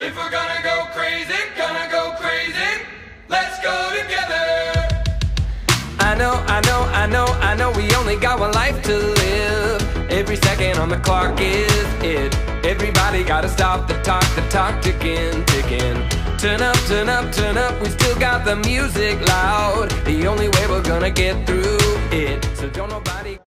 If we're gonna go crazy, let's go together. I know we only got one life to live. Every second on the clock is it. Everybody gotta stop the talk ticking. Turn up, we still got the music loud. The only way we're gonna get through it. So don't nobody